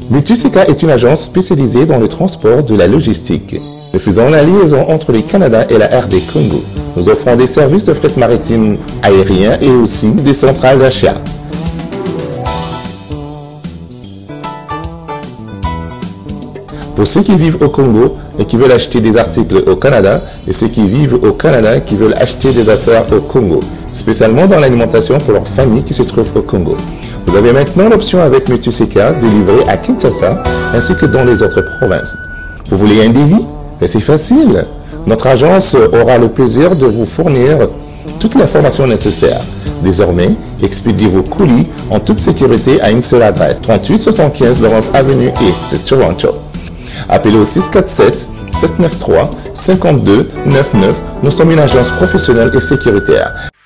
Multiseka est une agence spécialisée dans le transport de la logistique. Nous faisons la liaison entre le Canada et la RD Congo. Nous offrons des services de fret maritime aérien et aussi des centrales d'achat. Pour ceux qui vivent au Congo et qui veulent acheter des articles au Canada, et ceux qui vivent au Canada qui veulent acheter des affaires au Congo, spécialement dans l'alimentation pour leurs familles qui se trouvent au Congo. Vous avez maintenant l'option avec Multiseka de livrer à Kinshasa ainsi que dans les autres provinces. Vous voulez un devis? C'est facile. Notre agence aura le plaisir de vous fournir toute l'information nécessaire. Désormais, expédiez vos colis en toute sécurité à une seule adresse, 3875 Lawrence Avenue East, Toronto. Appelez au 647-793-5299. Nous sommes une agence professionnelle et sécuritaire.